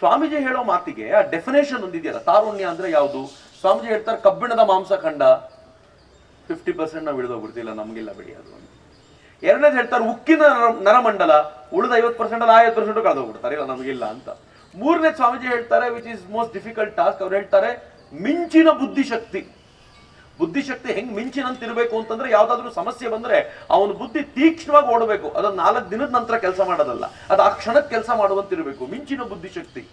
ಸ್ವಾಮೀಜಿ ಹೇಳೋ ಮಾತಿಗೆ ಆ ಡೆಫಿನೇಷನ್ ಒಂದಿದೆಯಲ್ಲ, ತಾರುಣ್ಯ ಅಂದ್ರೆ ಯಾವುದು? ಸ್ವಾಮೀಜಿ ಹೇಳ್ತಾರೆ ಕಬ್ಬಿಣದ ಮಾಂಸಖಂಡ 50% ನಾವು ಇಳಿದೋಗ್ಬಿಡ್ತಿಲ್ಲ, ನಮಗಿಲ್ಲ ಬಿಡಿ ಅದು. ಎರಡನೇದು ಹೇಳ್ತಾರೆ ಉಕ್ಕಿನ ನರಮಂಡಲ, ಉಳಿದ 50% 50% ಕಳೆದೋಗ್ಬಿಡ್ತಾರೆ, ಇಲ್ಲ ನಮಗಿಲ್ಲ ಅಂತ. ಮೂರನೇ ಸ್ವಾಮೀಜಿ ಹೇಳ್ತಾರೆ which is most difficult task, ಅವ್ರು ಹೇಳ್ತಾರೆ ಮಿಂಚಿನ ಬುದ್ಧಿಶಕ್ತಿ. ಬುದ್ಧಿಶಕ್ತಿ ಹೆಂಗ್ ಮಿಂಚಿನಂತಿರ್ಬೇಕು ಅಂತಂದ್ರೆ, ಯಾವ್ದಾದ್ರು ಸಮಸ್ಯೆ ಬಂದ್ರೆ ಅವನ ಬುದ್ಧಿ ತೀಕ್ಷ್ಣವಾಗಿ ಓಡಬೇಕು, ಅದನ್ನ 4 ದಿನದ ನಂತರ ಕೆಲಸ ಮಾಡೋದಲ್ಲ, ಅದು ಆ ಕ್ಷಣಕ್ಕೆ ಕೆಲಸ ಮಾಡುವಂತಿರ್ಬೇಕು, ಮಿಂಚಿನ ಬುದ್ಧಿಶಕ್ತಿ.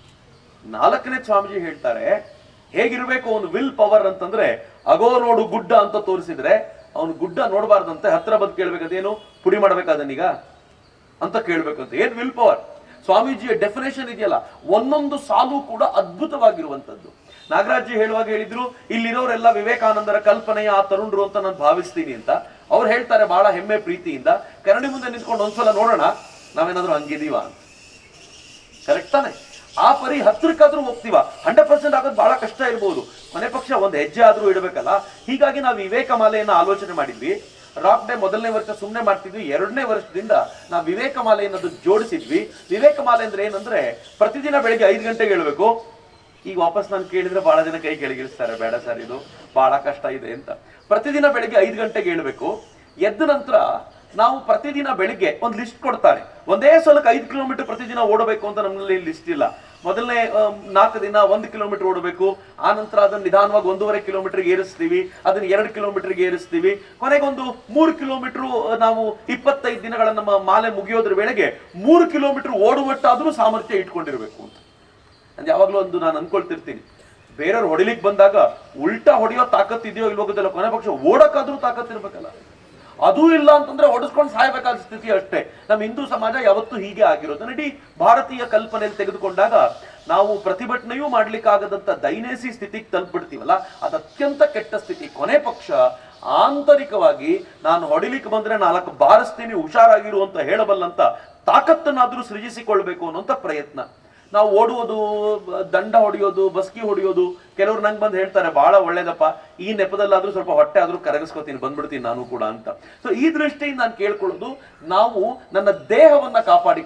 ನಾಲ್ಕನೇ ಸ್ವಾಮೀಜಿ ಹೇಳ್ತಾರೆ ಹೇಗಿರ್ಬೇಕು ಅವನು ವಿಲ್ ಪವರ್ ಅಂತಂದ್ರೆ, ಅಗೋ ನೋಡು ಗುಡ್ಡ ಅಂತ ತೋರಿಸಿದ್ರೆ ಅವನು ಗುಡ್ಡ ನೋಡಬಾರ್ದಂತೆ, ಹತ್ರ ಬಂದು ಕೇಳ್ಬೇಕು ಅದೇನು ಪುಡಿ ಮಾಡ್ಬೇಕಾದನೀಗ ಅಂತ ಕೇಳ್ಬೇಕಂತ. ಏನ್ ವಿಲ್ ಪವರ್? ಸ್ವಾಮೀಜಿಯ ಡೆಫಿನೇಷನ್ ಇದೆಯಲ್ಲ, ಒಂದೊಂದು ಸಾಲು ಕೂಡ ಅದ್ಭುತವಾಗಿರುವಂತದ್ದು. ನಾಗರಾಜ್ ಜಿ ಹೇಳುವಾಗ ಹೇಳಿದ್ರು, ಇಲ್ಲಿರೋರೆಲ್ಲ ವಿವೇಕಾನಂದರ ಕಲ್ಪನೆಯ ಆ ತರುಣರು ಅಂತ ನಾನು ಭಾವಿಸ್ತೀನಿ ಅಂತ. ಅವ್ರು ಹೇಳ್ತಾರೆ ಬಹಳ ಹೆಮ್ಮೆ ಪ್ರೀತಿಯಿಂದ, ಕನ್ನಡಿ ಮುಂದೆ ನಿಂತ್ಕೊಂಡು ಒಂದ್ಸಲ ನೋಡೋಣ ನಾವೇನಾದ್ರೂ ಹಂಗಿದೀವ ಅಂತ. ಕರೆಕ್ಟ್ ತಾನೆ? ಆ ಪರಿ ಹತ್ರಕ್ಕಾದ್ರೂ ಹೋಗ್ತೀವ. 100% ಆಗೋದು ಬಹಳ ಕಷ್ಟ ಇರ್ಬೋದು, ಕೊನೆ ಪಕ್ಷ ಒಂದು ಹೆಜ್ಜೆ ಆದ್ರೂ ಇಡಬೇಕಲ್ಲ. ಹೀಗಾಗಿ ನಾವು ವಿವೇಕ ಮಾಲೆಯನ್ನ ಆಲೋಚನೆ ಮಾಡಿದ್ವಿ. ರಾಕ್ ಡೇ ಮೊದಲನೇ ವರ್ಷ ಸುಮ್ಮನೆ ಮಾಡ್ತಿದ್ವಿ, 2ನೇ ವರ್ಷದಿಂದ ನಾವು ವಿವೇಕ ಮಾಲೆಯನ್ನು ಜೋಡಿಸಿದ್ವಿ. ವಿವೇಕ ಮಾಲೆ ಅಂದ್ರೆ ಏನಂದ್ರೆ, ಪ್ರತಿದಿನ ಬೆಳಿಗ್ಗೆ 5 ಗಂಟೆಗೆ ಹೇಳ್ಬೇಕು. ಈಗ ವಾಪಸ್ ನಾನು ಕೇಳಿದ್ರೆ ಬಹಳ ಜನ ಕೈ ಕೆಳಗಿಳಿಸ್ತಾರೆ, ಬೇಡ ಸರ್ ಇದು ಬಹಳ ಕಷ್ಟ ಇದೆ ಅಂತ. ಪ್ರತಿದಿನ ಬೆಳಿಗ್ಗೆ 5 ಗಂಟೆಗೆ ಹೇಳ್ಬೇಕು. ಎದ್ದ ನಂತರ ನಾವು ಪ್ರತಿದಿನ ಬೆಳಿಗ್ಗೆ ಒಂದು ಲಿಸ್ಟ್ ಕೊಡ್ತಾರೆ, ಒಂದೇ ಸಲಕ್ಕೆ 5 ಕಿಲೋಮೀಟರ್ ಪ್ರತಿದಿನ ಓಡಬೇಕು ಅಂತ ನಮ್ಮಲ್ಲಿ ಲಿಸ್ಟ್ ಇಲ್ಲ. ಮೊದಲನೇ 4 ದಿನ 1 ಕಿಲೋಮೀಟರ್ ಓಡಬೇಕು, ಆ ನಂತರ ಅದನ್ನ ನಿಧಾನವಾಗಿ 1.5 ಕಿಲೋಮೀಟರ್ಗೆ ಏರಿಸ್ತೀವಿ, ಅದನ್ನ 2 ಕಿಲೋಮೀಟರ್ಗೆ ಏರಿಸ್ತೀವಿ, ಕೊನೆಗೊಂದು 3 ಕಿಲೋಮೀಟರ್ ನಾವು 25 ದಿನಗಳ ನಮ್ಮ ಮಾಲೆ ಮುಗಿಯೋದ್ರ ವೇಳೆಗೆ 3 ಕಿಲೋಮೀಟರ್ ಓಡುವಟ್ಟಾದ್ರೂ ಸಾಮರ್ಥ್ಯ ಇಟ್ಕೊಂಡಿರ್ಬೇಕು ಅಂತ. ಅಂದ್ರೆ ಯಾವಾಗ್ಲೂ ಒಂದು ನಾನು ಅನ್ಕೊಳ್ತಿರ್ತೀನಿ, ಬೇರೆಯವ್ರು ಹೊಡಿಲಿಕ್ಕೆ ಬಂದಾಗ ಉಲ್ಟಾ ಹೊಡೆಯೋ ತಾಕತ್ ಇದೆಯೋ ಇಲ್ವೋ ಗೊತ್ತಿಲ್ಲ, ಕೊನೆ ಪಕ್ಷ ಓಡಕ್ಕಾದ್ರೂ ತಾಕತ್ ಇರ್ಬೇಕಲ್ಲ. ಅದೂ ಇಲ್ಲ ಅಂತಂದ್ರೆ ಹೊಡೆಸ್ಕೊಂಡು ಸಾಯ್ಬೇಕಾದ ಸ್ಥಿತಿ ಅಷ್ಟೇ. ನಮ್ಮ ಹಿಂದೂ ಸಮಾಜ ಯಾವತ್ತೂ ಹೀಗೆ ಆಗಿರೋದು. ಇಡೀ ಭಾರತೀಯ ಕಲ್ಪನೆಯಲ್ಲಿ ತೆಗೆದುಕೊಂಡಾಗ ನಾವು ಪ್ರತಿಭಟನೆಯೂ ಮಾಡ್ಲಿಕ್ಕಾಗದಂತ ದೈನೇಸಿ ಸ್ಥಿತಿಗೆ ತಲುಪಿಡ್ತೀವಲ್ಲ, ಅದು ಅತ್ಯಂತ ಕೆಟ್ಟ ಸ್ಥಿತಿ. ಕೊನೆ ಪಕ್ಷ ಆಂತರಿಕವಾಗಿ ನಾನು ಹೊಡಿಲಿಕ್ಕೆ ಬಂದ್ರೆ 4 ಬಾರಿಸ್ತೀನಿ ಹುಷಾರಾಗಿರು ಅಂತ ಹೇಳಬಲ್ಲಂತ ತಾಕತ್ತನ್ನಾದ್ರೂ ಸೃಜಿಸಿಕೊಳ್ಬೇಕು ಅನ್ನೋಂಥ ಪ್ರಯತ್ನ. ನಾವು ಓಡುವುದು, ದಂಡ ಹೊಡೆಯೋದು, ಬಸ್ಕಿ ಹೊಡೆಯೋದು, ಕೆಲವ್ರು ನಂಗೆ ಬಂದು ಹೇಳ್ತಾರೆ ಬಹಳ ಒಳ್ಳೇದಪ್ಪ, ಈ ನೆಪದಲ್ಲಾದ್ರೂ ಸ್ವಲ್ಪ ಹೊಟ್ಟೆ ಆದ್ರೂ ಕರಗಿಸ್ಕೋತೀನಿ, ಬಂದ್ಬಿಡ್ತೀನಿ ನಾನು ಕೂಡ ಅಂತ. ಸೊ ಈ ದೃಷ್ಟಿಯಿಂದ ನಾನು ಕೇಳ್ಕೊಳ್ಳೋದು, ನಾವು ನನ್ನ ದೇಹವನ್ನ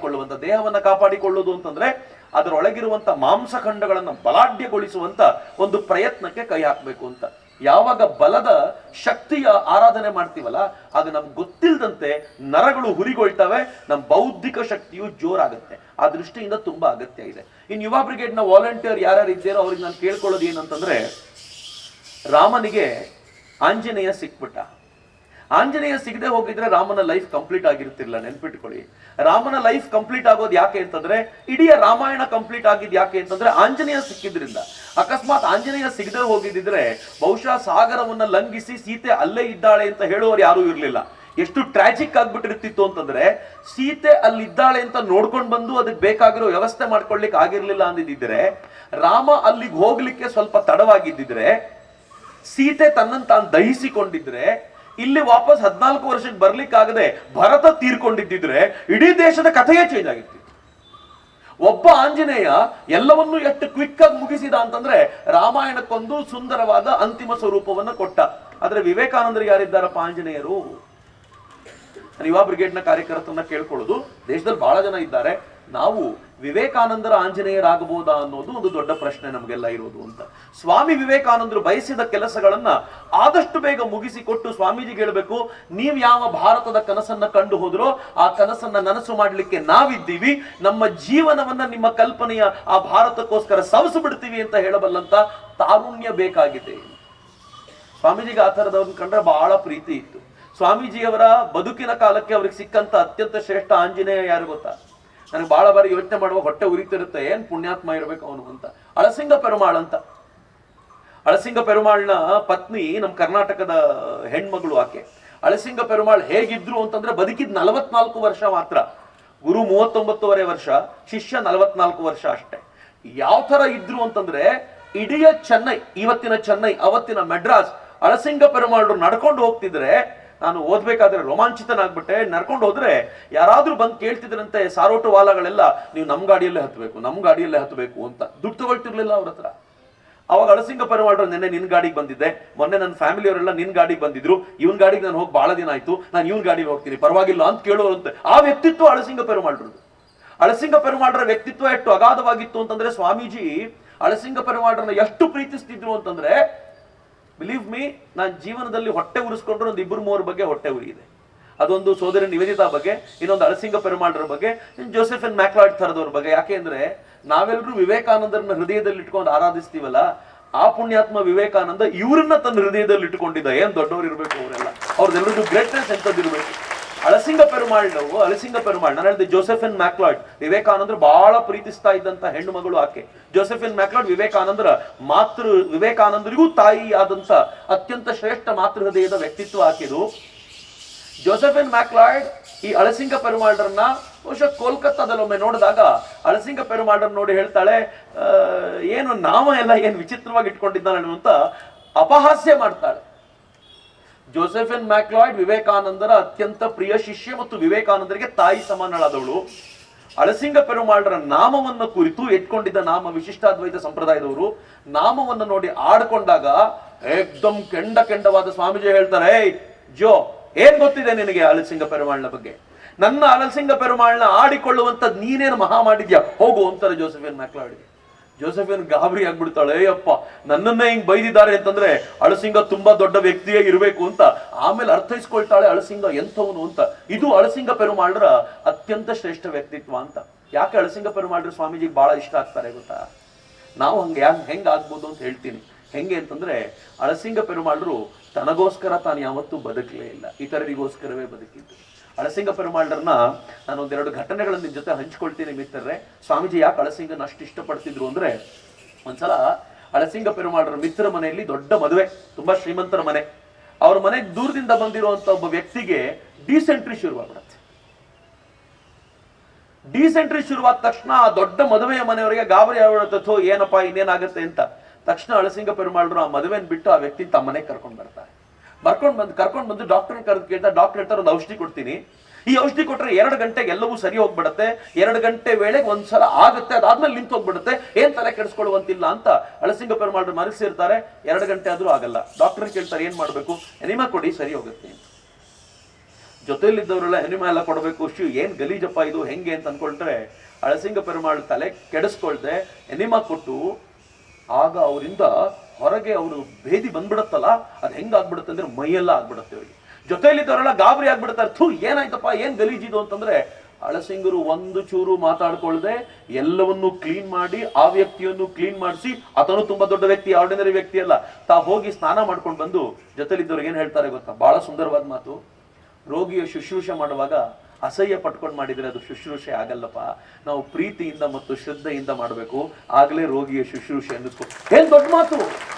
ಕಾಪಾಡಿಕೊಳ್ಳೋದು ಅಂತಂದ್ರೆ ಅದರೊಳಗಿರುವಂತ ಮಾಂಸಖಂಡಗಳನ್ನ ಬಲಾಢ್ಯಗೊಳಿಸುವಂತ ಒಂದು ಪ್ರಯತ್ನಕ್ಕೆ ಕೈ ಹಾಕ್ಬೇಕು ಅಂತ. ಯಾವಾಗ ಬಲದ ಶಕ್ತಿಯ ಆರಾಧನೆ ಮಾಡ್ತೀವಲ್ಲ, ಆಗ ನಮ್ಗೆ ಗೊತ್ತಿಲ್ಲದಂತೆ ನರಗಳು ಹುರಿಗೊಳ್ತವೆ, ನಮ್ಮ ಬೌದ್ಧಿಕ ಶಕ್ತಿಯು ಜೋರಾಗುತ್ತೆ. ಆ ದೃಷ್ಟಿಯಿಂದ ತುಂಬಾ ಅಗತ್ಯ ಇದೆ. ಇನ್ನು ಯುವ ಬ್ರಿಗೇಡ್ ನ ವಾಲಂಟಿಯರ್ ಯಾರ್ಯಾರು ಇದ್ದಾರೋ ಅವ್ರಿಗೆ ನಾನು ಕೇಳ್ಕೊಳ್ಳೋದು ಏನಂತಂದ್ರೆ, ರಾಮನಿಗೆ ಆಂಜನೇಯ ಸಿಕ್ಬಿಟ್ಟ. ಆಂಜನೇಯ ಸಿಗದೆ ಹೋಗಿದ್ರೆ ರಾಮನ ಲೈಫ್ ಕಂಪ್ಲೀಟ್ ಆಗಿರ್ತಿರ್ಲಿಲ್ಲ, ನೆನ್ಪಿಟ್ಕೊಳ್ಳಿ. ರಾಮನ ಲೈಫ್ ಕಂಪ್ಲೀಟ್ ಆಗೋದು ಯಾಕೆ ಅಂತಂದ್ರೆ, ಇಡೀ ರಾಮಾಯಣ ಕಂಪ್ಲೀಟ್ ಆಗಿದ್ ಯಾಕೆ ಅಂತಂದ್ರೆ ಆಂಜನೇಯ ಸಿಕ್ಕಿದ್ರಿಂದ. ಅಕಸ್ಮಾತ್ ಆಂಜನೇಯ ಸಿಗದೆ ಹೋಗಿದ್ರೆ ಬಹುಶಃ ಸಾಗರವನ್ನ ಲಂಘಿಸಿ ಸೀತೆ ಅಲ್ಲೇ ಇದ್ದಾಳೆ ಅಂತ ಹೇಳುವವರು ಯಾರೂ ಇರ್ಲಿಲ್ಲ. ಎಷ್ಟು ಟ್ರಾಜಿಕ್ ಆಗ್ಬಿಟ್ಟಿರ್ತಿತ್ತು ಅಂತಂದ್ರೆ, ಸೀತೆ ಅಲ್ಲಿದ್ದಾಳೆ ಅಂತ ನೋಡ್ಕೊಂಡು ಬಂದು ಅದಕ್ಕೆ ಬೇಕಾಗಿರೋ ವ್ಯವಸ್ಥೆ ಮಾಡ್ಕೊಳ್ಲಿಕ್ಕೆ ಆಗಿರ್ಲಿಲ್ಲ ಅಂದಿದ್ರೆ, ರಾಮ ಅಲ್ಲಿಗೆ ಹೋಗ್ಲಿಕ್ಕೆ ಸ್ವಲ್ಪ ತಡವಾಗಿದ್ದಿದ್ರೆ, ಸೀತೆ ತನ್ನನ್ನು ತಾನು ದಹಿಸಿಕೊಂಡಿದ್ರೆ, ಇಲ್ಲಿ ವಾಪಸ್ 14 ವರ್ಷಕ್ಕೆ ಬರ್ಲಿಕ್ಕಾಗದೆ ಭರತ ತೀರ್ಕೊಂಡಿದ್ದಿದ್ರೆ ಇಡೀ ದೇಶದ ಕಥೆಯೇ ಚೇಂಜ್ ಆಗಿತ್ತು. ಒಬ್ಬ ಆಂಜನೇಯ ಎಲ್ಲವನ್ನೂ ಎಷ್ಟು ಕ್ವಿಕ್ ಆಗಿ ಮುಗಿಸಿದ ಅಂತಂದ್ರೆ ರಾಮಾಯಣಕ್ಕೊಂದು ಸುಂದರವಾದ ಅಂತಿಮ ಸ್ವರೂಪವನ್ನು ಕೊಟ್ಟ. ಆದ್ರೆ ವಿವೇಕಾನಂದರಿಗೆ ಯಾರಿದ್ದಾರಪ್ಪ ಆಂಜನೇಯರು? ಯುವ ಬ್ರಿಗೇಡ್ ನ ಕಾರ್ಯಕರ್ತರನ್ನ ಕೇಳ್ಕೊಳ್ಳೋದು, ದೇಶದಲ್ಲಿ ಬಹಳ ಜನ ಇದ್ದಾರೆ, ನಾವು ವಿವೇಕಾನಂದರ ಆಂಜನೇಯರಾಗಬಹುದಾ ಅನ್ನೋದು ಒಂದು ದೊಡ್ಡ ಪ್ರಶ್ನೆ ನಮಗೆಲ್ಲ ಇರೋದು ಅಂತ. ಸ್ವಾಮಿ ವಿವೇಕಾನಂದರು ಬಯಸಿದ ಕೆಲಸಗಳನ್ನ ಆದಷ್ಟು ಬೇಗ ಮುಗಿಸಿಕೊಟ್ಟು ಸ್ವಾಮೀಜಿಗೆ ಹೇಳ್ಬೇಕು, ನೀವ್ ಯಾವ ಭಾರತದ ಕನಸನ್ನ ಕಂಡು ಹೋದ್ರೋ ಆ ಕನಸನ್ನ ನನಸು ಮಾಡ್ಲಿಕ್ಕೆ ನಾವಿದ್ದೀವಿ, ನಮ್ಮ ಜೀವನವನ್ನ ನಿಮ್ಮ ಕಲ್ಪನೆಯ ಆ ಭಾರತಕ್ಕೋಸ್ಕರ ಸವಸು ಬಿಡ್ತೀವಿ ಅಂತ ಹೇಳಬಲ್ಲಂತ ತಾರುಣ್ಯ ಬೇಕಾಗಿದೆ. ಸ್ವಾಮೀಜಿಗೆ ಆ ಥರದವ್ರನ್ನ ಕಂಡ್ರೆ ಬಹಳ ಪ್ರೀತಿ ಇತ್ತು. ಸ್ವಾಮೀಜಿಯವರ ಬದುಕಿನ ಕಾಲಕ್ಕೆ ಅವ್ರಿಗೆ ಸಿಕ್ಕಂತ ಅತ್ಯಂತ ಶ್ರೇಷ್ಠ ಆಂಜನೇಯ ಯಾರು ಗೊತ್ತಾ? ನನಗೆ ಬಹಳ ಬಾರಿ ಯೋಚನೆ ಮಾಡುವ ಹೊಟ್ಟೆ ಉರಿತಿರುತ್ತೆ, ಏನ್ ಪುಣ್ಯಾತ್ಮ ಇರಬೇಕು ಅವನು ಅಂತ. ಅಳಸಿಂಗ ಪೆರುಮಾಳ್ ಅಂತ. ಅಳಸಿಂಗ ಪೆರುಮಾಳ್ನ ಪತ್ನಿ ನಮ್ಮ ಕರ್ನಾಟಕದ ಹೆಣ್ಮಗಳು ಆಕೆ. ಅಳಸಿಂಗ ಪೆರುಮಾಳ್ ಹೇಗಿದ್ರು ಅಂತಂದ್ರೆ ಬದುಕಿದ್ 44 ವರ್ಷ ಮಾತ್ರ. ಗುರು 39.5 ವರ್ಷ, ಶಿಷ್ಯ 44 ವರ್ಷ ಅಷ್ಟೇ. ಯಾವ ತರ ಇದ್ರು ಅಂತಂದ್ರೆ, ಇಡೀ ಚೆನ್ನೈ, ಇವತ್ತಿನ ಚೆನ್ನೈ, ಅವತ್ತಿನ ಮೆಡ್ರಾಸ್, ಅಳಸಿಂಗ ಪೆರುಮಾಳ್ರು ನಡ್ಕೊಂಡು ಹೋಗ್ತಿದ್ರೆ ನಾನು ಓದ್ಬೇಕಾದ್ರೆ ರೋಮಾಂಚಿತನಾಗ್ಬಿಟ್ಟೆ. ನಡ್ಕೊಂಡು ಹೋದ್ರೆ ಯಾರಾದ್ರೂ ಬಂದು ಕೇಳ್ತಿದ್ರಂತೆ, ಸಾರೋಟು ವಾಲಾಗಳೆಲ್ಲ ನೀವು ನಮ್ ಗಾಡಿಯಲ್ಲೇ ಹತ್ಬೇಕು ಅಂತ. ದುಡ್ಡು ತಗೊಳ್ತಿರ್ಲಿಲ್ಲ ಅವ್ರ ಹತ್ರ. ಅವಾಗ ಅಳಸಿಂಗ ಪೆರುಮಾಳ್ರು, ನೆನ್ನೆ ನಿನ್ ಗಾಡಿಗೆ ಬಂದಿದ್ದೆ, ಮೊನ್ನೆ ನನ್ನ ಫ್ಯಾಮಿಲಿಯವರೆಲ್ಲ ನಿನ್ ಗಾಡಿಗೆ ಬಂದಿದ್ರು, ಇವನ್ ಗಾಡಿಗೆ ನಾನು ಹೋಗಿ ಬಹಳ ದಿನ ಆಯ್ತು, ನಾನು ಇವನ್ ಗಾಡಿಗೆ ಹೋಗ್ತೀನಿ, ಪರವಾಗಿಲ್ಲ ಅಂತ ಕೇಳೋರಂತೆ. ಆ ವ್ಯಕ್ತಿತ್ವ ಅಳಸಿಂಗ ಪೆರುಮಾಳ್ರದ್ದು. ಅಳಸಿಂಗ ಪೆರುಮಾಳರ ವ್ಯಕ್ತಿತ್ವ ಎಷ್ಟು ಅಗಾಧವಾಗಿತ್ತು ಅಂತಂದ್ರೆ, ಸ್ವಾಮೀಜಿ ಅಳಸಿಂಗ ಪೆರುಮಾಳರನ್ನ ಎಷ್ಟು ಪ್ರೀತಿಸ್ತಿದ್ರು ಅಂತಂದ್ರೆ, ಬಿಲೀವ್ ಮೀ, ನಾನು ಜೀವನದಲ್ಲಿ ಹೊಟ್ಟೆ ಉರಿಸ್ಕೊಂಡ್ರೆ ಒಂದು 2-3 ಬಗ್ಗೆ ಹೊಟ್ಟೆ ಉರಿ ಇದೆ. ಅದೊಂದು ಸೋದರಿ ನಿವೇದಿತಾ ಬಗ್ಗೆ, ಇನ್ನೊಂದು ಅಳಸಿಂಗ ಪೆರುಮಾಳರ ಬಗ್ಗೆ, ಜೋಸೆಫಿನ್ ಮ್ಯಾಕ್ಲಾಯ್ಡ್ ಥರದವ್ರ ಬಗ್ಗೆ. ಯಾಕೆ ಅಂದ್ರೆ ನಾವೆಲ್ಲರೂ ವಿವೇಕಾನಂದರನ್ನ ಹೃದಯದಲ್ಲಿ ಇಟ್ಕೊಂಡು ಆರಾಧಿಸ್ತೀವಲ್ಲ, ಆ ಪುಣ್ಯಾತ್ಮ ವಿವೇಕಾನಂದ ಇವ್ರನ್ನ ತನ್ನ ಹೃದಯದಲ್ಲಿ ಇಟ್ಟುಕೊಂಡಿದ್ದ. ಏನ್ ದೊಡ್ಡವ್ರು ಇರ್ಬೇಕು ಅವರೆಲ್ಲ, ಅವ್ರದ್ದೆಲ್ಲರದ್ದು ಗ್ರೇಟ್ನೆಸ್ ಎಂತದಿರ್ಬೇಕು. ಅಳಸಿಂಗ ಪೆರುಮಾಳ್ ನಾನು ಹೇಳಿದೆ, ಜೋಸೆಫಿನ್ ಮ್ಯಾಕ್ಲಾಯ್ಡ್ ವಿವೇಕಾನಂದರು ಬಹಳ ಪ್ರೀತಿಸ್ತಾ ಇದ್ದಂತ ಹೆಣ್ಣು ಮಗಳು ಆಕೆ. ಜೋಸೆಫಿನ್ ಮ್ಯಾಕ್ಲಾಯ್ಡ್ ವಿವೇಕಾನಂದರಿಗೂ ತಾಯಿ ಆದಂತ ಅತ್ಯಂತ ಶ್ರೇಷ್ಠ ಮಾತೃ ಹೃದಯದ ವ್ಯಕ್ತಿತ್ವ ಆಕೆದು. ಜೋಸೆಫಿನ್ ಮ್ಯಾಕ್ಲಾಯ್ಡ್ ಈ ಅಳಸಿಂಗ ಪೆರುಮಾಳರನ್ನ ಬಹುಶಃ ಕೋಲ್ಕತ್ತಾದಲ್ಲಿ ಒಮ್ಮೆ ನೋಡಿದಾಗ ಅಳಸಿಂಗ ಪೆರುಮಾಳರನ್ನ ನೋಡಿ ಹೇಳ್ತಾಳೆ, ಏನು ನಾಮ ಎಲ್ಲ ಏನು ವಿಚಿತ್ರವಾಗಿ ಇಟ್ಕೊಂಡಿದ್ದಾನೆ ಅಂತ ಅಪಹಾಸ್ಯ ಮಾಡ್ತಾಳೆ. ಜೋಸೆಫಿನ್ ಮ್ಯಾಕ್ಲಾಯ್ಡ್ ವಿವೇಕಾನಂದರ ಅತ್ಯಂತ ಪ್ರಿಯ ಶಿಷ್ಯ ಮತ್ತು ವಿವೇಕಾನಂದರಿಗೆ ತಾಯಿ ಸಮಾನಳಾದವಳು. ಅಳಸಿಂಗ ಪೆರುಮಾಳರ ನಾಮವನ್ನು ಕುರಿತು ಇಟ್ಕೊಂಡಿದ್ದ ನಾಮ ವಿಶಿಷ್ಟಾದ್ವೈತ ಸಂಪ್ರದಾಯದವರು ನಾಮವನ್ನು ನೋಡಿ ಆಡ್ಕೊಂಡಾಗ ಏಕ್ದಮ್ ಕೆಂಡವಾದ ಸ್ವಾಮೀಜಿ ಹೇಳ್ತಾರೆ, ಜೋ ಏನ್ ಗೊತ್ತಿದೆ ನಿನಗೆ ಅಳಸಿಂಗ ಪೆರುಮಾಳ್ನ ಬಗ್ಗೆ? ನನ್ನ ಅಳಸಿಂಗ ಪೆರುಮಾಳ್ನ ಆಡಿಕೊಳ್ಳುವಂತ ನೀನೇನು ಮಹಾ ಮಾಡಿದ್ಯಾ, ಹೋಗು ಅಂತಾರೆ ಜೋಸೆಫಿನ್ ಮ್ಯಾಕ್ಲಾಯ್ಡ್ಗೆ. ಜೋಸೆಫಿನ್ ಗಾಬರಿ ಆಗ್ಬಿಡ್ತಾಳೆ, ಅಪ್ಪ ನನ್ನನ್ನೇ ಹಿಂಗ್ ಬೈದಿದ್ದಾರೆ ಅಂತಂದ್ರೆ ಅಳಸಿಂಗ ತುಂಬಾ ದೊಡ್ಡ ವ್ಯಕ್ತಿಯೇ ಇರಬೇಕು ಅಂತ. ಆಮೇಲೆ ಅರ್ಥೈಸ್ಕೊಳ್ತಾಳೆ ಅಳಸಿಂಗ ಎಂಥವನು ಅಂತ. ಇದು ಅಳಸಿಂಗ ಪೆರುಮಾಳರ ಅತ್ಯಂತ ಶ್ರೇಷ್ಠ ವ್ಯಕ್ತಿತ್ವ ಅಂತ. ಯಾಕೆ ಅಳಸಿಂಗ ಪೆರುಮಾಳರು ಸ್ವಾಮೀಜಿಗೆ ಬಹಳ ಇಷ್ಟ ಆಗ್ತಾರೆ ಗೊತ್ತಾ? ನಾವು ಹೆಂಗ್ ಆಗ್ಬೋದು ಅಂತ ಹೇಳ್ತೀನಿ. ಹೆಂಗೆ ಅಂತಂದ್ರೆ, ಅಳಸಿಂಗ ಪೆರುಮಾಳರು ತನಗೋಸ್ಕರ ತಾನು ಯಾವತ್ತೂ ಬದುಕಲೇ ಇಲ್ಲ, ಇತರರಿಗೋಸ್ಕರವೇ ಬದುಕಿದ್ದು. ಅಳಸಿಂಗ ಪೆರುಮಾಳರನ್ನ ನಾನು ಒಂದೆರಡು ಘಟನೆಗಳನ್ನು ನಿಮ್ ಜೊತೆ ಹಂಚ್ಕೊಳ್ತೀನಿ ಮಿತ್ರರೇ. ಸ್ವಾಮೀಜಿ ಯಾಕೆ ಅಳಸಿಂಗನ ಅಷ್ಟು ಇಷ್ಟಪಡ್ತಿದ್ರು ಅಂದ್ರೆ, ಒಂದ್ಸಲ ಅಳಸಿಂಗ ಪೆರುಮಾಳರ ಮಿತ್ರ ಮನೆಯಲ್ಲಿ ದೊಡ್ಡ ಮದುವೆ, ತುಂಬಾ ಶ್ರೀಮಂತರ ಮನೆ. ಅವ್ರ ಮನೆಗೆ ದೂರದಿಂದ ಬಂದಿರುವಂತ ಒಬ್ಬ ವ್ಯಕ್ತಿಗೆ ಡಿಸೆಂಟ್ರಿ ಶುರುವಾಗ್ಬಿಡತ್ತೆ. ಡಿಸೆಂಟ್ರಿ ಶುರುವಾದ ತಕ್ಷಣ ಆ ದೊಡ್ಡ ಮದುವೆಯ ಮನೆಯವರಿಗೆ ಗಾಬರಿ ಆಗ್ಬಿಡತ್ತೋ, ಏನಪ್ಪಾ ಇನ್ನೇನಾಗತ್ತೆ ಅಂತ. ತಕ್ಷಣ ಅಳಸಿಂಗ ಪೆರುಮಾಳರು ಆ ಮದುವೆನ ಬಿಟ್ಟು ಆ ವ್ಯಕ್ತಿ ತಮ್ಮ ಮನೆಗೆ ಕರ್ಕೊಂಡು ಬರ್ತಾರೆ. ಕರ್ಕೊಂಡು ಬಂದು ಡಾಕ್ಟರ್ ಕರೆದು ಕೇಳ್ತಾರೆ. ಡಾಕ್ಟರ್ ಹೇಳ್ತಾರೆ, ಒಂದು ಔಷಧಿ ಕೊಡ್ತೀನಿ, ಈ ಔಷಧಿ ಕೊಟ್ಟರೆ 2 ಗಂಟೆಗೆ ಎಲ್ಲವೂ ಸರಿ ಹೋಗ್ಬಿಡುತ್ತೆ, 2 ಗಂಟೆ ವೇಳೆಗೆ ಒಂದ್ಸಲ ಆಗುತ್ತೆ, ಅದಾದ್ಮೇಲೆ ನಿಂತು ಹೋಗ್ಬಿಡುತ್ತೆ, ಏನ್ ತಲೆ ಕೆಡಿಸ್ಕೊಳ್ಳುವಂತಿಲ್ಲ ಅಂತ ಅಳಸಿಂಗ ಪೆರುಮಾಳರು ಮನಸ್ಸಿರ್ತಾರೆ. 2 ಗಂಟೆ ಆದ್ರೂ ಆಗಲ್ಲ. ಡಾಕ್ಟರ್ ಕೇಳ್ತಾರೆ, ಏನ್ ಮಾಡ್ಬೇಕು? ಎನಿಮಾ ಕೊಡಿ, ಸರಿ ಹೋಗುತ್ತೆ. ಜೊತೆಯಲ್ಲಿದ್ದವರೆಲ್ಲ ಎನಿಮಾ ಎಲ್ಲ ಕೊಡಬೇಕು, ಏನ್ ಗಲೀಜಪ್ಪ ಇದು, ಹೆಂಗೆ ಅಂತ ಅನ್ಕೊಳ್ತಾರೆ. ಅಳಸಿಂಗ ಪೆರುಮಾಳ್ ತಲೆ ಕೆಡಿಸ್ಕೊಳ್ದೆ ಎನಿಮಾ ಕೊಟ್ಟು, ಆಗ ಅವರಿಂದ ಹೊರಗೆ ಅವರು ಭೇದಿ ಬಂದ್ಬಿಡತ್ತಲ್ಲ, ಅದು ಹೆಂಗಾಗ್ಬಿಡುತ್ತೆ ಅಂದ್ರೆ ಮೈಯೆಲ್ಲ ಆಗ್ಬಿಡುತ್ತೆ ಅವ್ರಿಗೆ. ಜೊತೆಯಲ್ಲಿದ್ದವರೆಲ್ಲ ಗಾಬರಿ ಆಗ್ಬಿಡ್ತಾರೆ, ಥೂ ಏನಾಯ್ತಪ್ಪ, ಏನ್ ಗಲೀಜಿದು ಅಂತಂದ್ರೆ, ಅಳಸಿಂಗರು ಒಂದು ಚೂರು ಮಾತಾಡ್ಕೊಳ್ದೆ ಎಲ್ಲವನ್ನೂ ಕ್ಲೀನ್ ಮಾಡಿ ಆ ವ್ಯಕ್ತಿಯನ್ನು ಕ್ಲೀನ್ ಮಾಡಿಸಿ, ಆತನು ತುಂಬಾ ದೊಡ್ಡ ವ್ಯಕ್ತಿ, ಆರ್ಡಿನರಿ ವ್ಯಕ್ತಿ ಅಲ್ಲ, ಹೋಗಿ ಸ್ನಾನ ಮಾಡ್ಕೊಂಡು ಬಂದು ಜೊತೆಲಿದ್ದವ್ರಿಗೆ ಏನ್ ಹೇಳ್ತಾರೆ ಗೊತ್ತಾ? ಬಹಳ ಸುಂದರವಾದ ಮಾತು. ರೋಗಿಯ ಶುಶ್ರೂಷೆ ಮಾಡುವಾಗ ಅಸಹ್ಯ ಪಟ್ಕೊಂಡು ಮಾಡಿದ್ರೆ ಅದು ಶುಶ್ರೂಷೆ ಆಗಲ್ಲಪ್ಪ, ನಾವು ಪ್ರೀತಿಯಿಂದ ಮತ್ತು ಶ್ರದ್ಧೆಯಿಂದ ಮಾಡಬೇಕು, ಆಗ್ಲೇ ರೋಗಿಯ ಶುಶ್ರೂಷೆ ಅನ್ನಿಸ್ಕೊ. ಏನ್ ದೊಡ್ಡ ಮಾತು!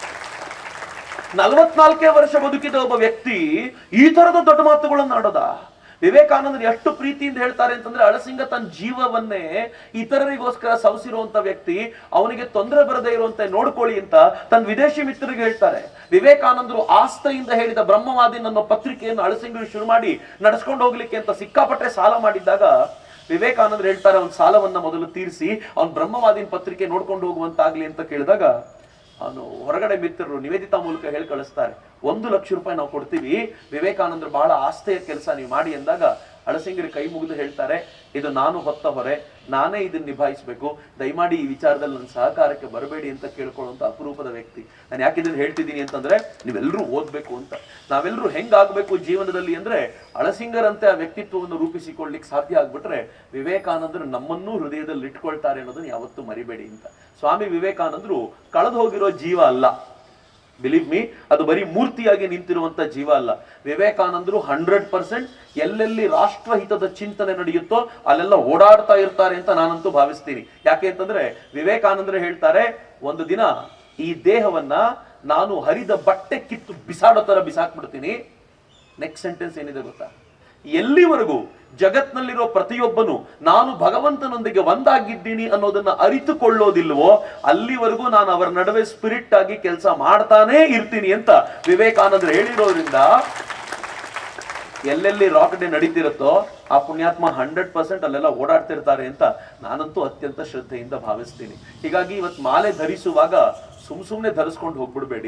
44 ವರ್ಷ ಬದುಕಿದ ಒಬ್ಬ ವ್ಯಕ್ತಿ ಈ ತರದ ದೊಡ್ಡ ಮಾತುಗಳನ್ನು ಆಡೋದ? ವಿವೇಕಾನಂದರು ಎಷ್ಟು ಪ್ರೀತಿಯಿಂದ ಹೇಳ್ತಾರೆ ಅಂತಂದ್ರೆ, ಅಳಸಿಂಗ ತನ್ನ ಜೀವವನ್ನೇ ಇತರರಿಗೋಸ್ಕರ ಸವಸಿರುವಂತ ವ್ಯಕ್ತಿ, ಅವನಿಗೆ ತೊಂದರೆ ಬರದೇ ಇರುವಂತೆ ನೋಡ್ಕೊಳ್ಳಿ ಅಂತ ತನ್ನ ವಿದೇಶಿ ಮಿತ್ರರಿಗೆ ಹೇಳ್ತಾರೆ. ವಿವೇಕಾನಂದರು ಆಸ್ಥೆಯಿಂದ ಹೇಳಿದ ಬ್ರಹ್ಮವಾದಿ ನನ್ನ ಪತ್ರಿಕೆಯನ್ನು ಅಳಸಿಂಗರು ಶುರು ಮಾಡಿ ನಡೆಸ್ಕೊಂಡು ಹೋಗ್ಲಿಕ್ಕೆ ಅಂತ ಸಿಕ್ಕಾಪಟ್ಟೆ ಸಾಲ ಮಾಡಿದ್ದಾಗ ವಿವೇಕಾನಂದರು ಹೇಳ್ತಾರೆ, ಅವನ ಸಾಲವನ್ನ ಮೊದಲು ತೀರಿಸಿ ಅವನ್ ಬ್ರಹ್ಮವಾದಿನ ಪತ್ರಿಕೆ ನೋಡ್ಕೊಂಡು ಹೋಗುವಂತಾಗ್ಲಿ ಅಂತ ಕೇಳಿದಾಗ ಅವನು ಹೊರಗಡೆ ಮಿತ್ರರು ನಿವೇದಿತಾ ಮೂಲಕ ಹೇಳಿ ಕಳಿಸ್ತಾರೆ, 1 ಲಕ್ಷ ರೂಪಾಯಿ ನಾವು ಕೊಡ್ತೀವಿ, ವಿವೇಕಾನಂದರು ಬಹಳ ಆಸ್ಥೆಯ ಕೆಲಸ ನೀವು ಮಾಡಿ ಎಂದಾಗ ಅಳಸಿಂಗರಿಗೆ ಕೈ ಮುಗಿದು ಹೇಳ್ತಾರೆ, ಇದು ನಾನು ಹೊತ್ತ ಹೊರೆ, ನಾನೇ ಇದನ್ನ ನಿಭಾಯಿಸಬೇಕು, ದಯಮಾಡಿ ಈ ವಿಚಾರದಲ್ಲಿ ನನ್ನ ಸಹಕಾರಕ್ಕೆ ಬರಬೇಡಿ ಅಂತ ಕೇಳ್ಕೊಳ್ಳುವಂತ ಅಪರೂಪದ ವ್ಯಕ್ತಿ. ನಾನು ಯಾಕೆ ಇದನ್ನ ಹೇಳ್ತಿದ್ದೀನಿ ಅಂತಂದ್ರೆ, ನೀವೆಲ್ಲರೂ ಓದ್ಬೇಕು ಅಂತ. ನಾವೆಲ್ಲರೂ ಹೆಂಗಾಗಬೇಕು ಜೀವನದಲ್ಲಿ ಅಂದ್ರೆ, ಅಳಸಿಂಗರಂತೆ ಆ ವ್ಯಕ್ತಿತ್ವವನ್ನು ರೂಪಿಸಿಕೊಳ್ಳಿಕ್ಕೆ ಸಾಧ್ಯ ಆಗ್ಬಿಟ್ರೆ ವಿವೇಕಾನಂದರು ನಮ್ಮನ್ನೂ ಹೃದಯದಲ್ಲಿ ಇಟ್ಕೊಳ್ತಾರೆ ಅನ್ನೋದನ್ನ ಯಾವತ್ತೂ ಮರಿಬೇಡಿ ಅಂತ. ಸ್ವಾಮಿ ವಿವೇಕಾನಂದರು ಕಳೆದು ಹೋಗಿರೋ ಜೀವ ಅಲ್ಲ, ಬಿಲೀವ್ ಮೀ, ಅದು ಬರೀ ಮೂರ್ತಿಯಾಗಿ ನಿಂತಿರುವಂತ ಜೀವ ಅಲ್ಲ. ವಿವೇಕಾನಂದರು 100% ಎಲ್ಲೆಲ್ಲಿ ರಾಷ್ಟ್ರಹಿತದ ಚಿಂತನೆ ನಡೆಯುತ್ತೋ ಅಲ್ಲೆಲ್ಲ ಓಡಾಡ್ತಾ ಇರ್ತಾರೆ ಅಂತ ನಾನಂತೂ ಭಾವಿಸ್ತೀನಿ. ಯಾಕೆ ಅಂತಂದ್ರೆ ವಿವೇಕಾನಂದರು ಹೇಳ್ತಾರೆ, ಒಂದು ದಿನ ಈ ದೇಹವನ್ನ ನಾನು ಹರಿದ ಬಟ್ಟೆ ಕಿತ್ತು ಬಿಸಾಡೋ ತರ ಬಿಸಾಕ್ಬಿಡ್ತೀನಿ. ನೆಕ್ಸ್ಟ್ ಸೆಂಟೆನ್ಸ್ ಏನಿದೆ ಗೊತ್ತಾ? ಎಲ್ಲಿವರೆಗೂ ಜಗತ್ನಲ್ಲಿರೋ ಪ್ರತಿಯೊಬ್ಬನು ನಾನು ಭಗವಂತನೊಂದಿಗೆ ಒಂದಾಗಿದ್ದೀನಿ ಅನ್ನೋದನ್ನ ಅರಿತುಕೊಳ್ಳೋದಿಲ್ವೋ ಅಲ್ಲಿವರೆಗೂ ನಾನು ಅವರ ನಡುವೆ ಸ್ಪಿರಿಟ್ ಆಗಿ ಕೆಲಸ ಮಾಡ್ತಾನೇ ಇರ್ತೀನಿ ಅಂತ ವಿವೇಕಾನಂದರು ಹೇಳಿರೋದ್ರಿಂದ ಎಲ್ಲೆಲ್ಲಿ ರಾಕೆಟ್ ನಡೀತಿರುತ್ತೋ ಆ ಪುಣ್ಯಾತ್ಮ 100% ಅಲ್ಲೆಲ್ಲ ಓಡಾಡ್ತಿರ್ತಾರೆ ಅಂತ ನಾನಂತೂ ಅತ್ಯಂತ ಶ್ರದ್ಧೆಯಿಂದ ಭಾವಿಸ್ತೀನಿ. ಹೀಗಾಗಿ ಇವತ್ತು ಮಾಲೆ ಧರಿಸುವಾಗ ಸುಮ್ನೆ ಧರಿಸ್ಕೊಂಡು ಹೋಗ್ಬಿಡ್ಬೇಡಿ.